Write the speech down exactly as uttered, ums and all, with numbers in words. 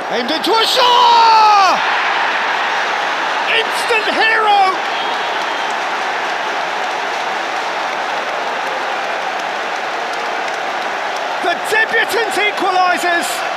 Aimed into a shot! Instant hero! The debutant equalises.